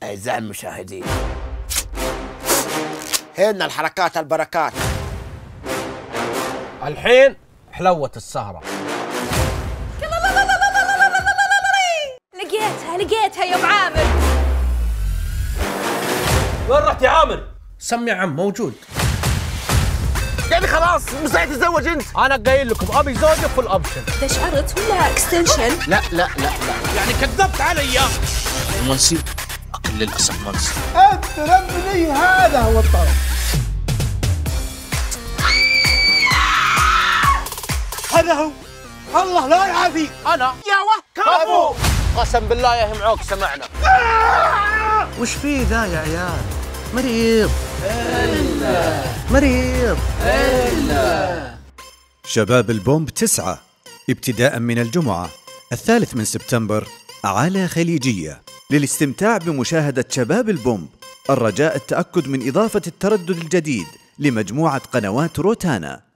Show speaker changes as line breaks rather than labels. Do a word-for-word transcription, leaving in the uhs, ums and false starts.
أعزائي المشاهدين، هنا الحركات البركات.
الحين حلوة السهرة.
لقيتها لقيتها يا ام عامر.
وين رحت يا عامر؟ سمي عم موجود.
يعني خلاص مستحيل تتزوج انت.
انا قايل لكم ابي زوجة فول اوبشن.
ده شعرت ولا اكستنشن؟
لا لا لا لا
يعني كذبت علي.
منسي اكل للاسف منسي.
انت ربني، هذا هو الطرف. هذا هو. الله لا يعافيك.
انا
يا وكفو.
قسم بالله يا همعوك سمعنا.
وش فيه ذا يا عيال؟ مريض. إلا مريض.
إلا شباب البومب تسعة ابتداء من الجمعة الثالث من سبتمبر على خليجية. للاستمتاع بمشاهدة شباب البومب الرجاء التأكد من إضافة التردد الجديد لمجموعة قنوات روتانا.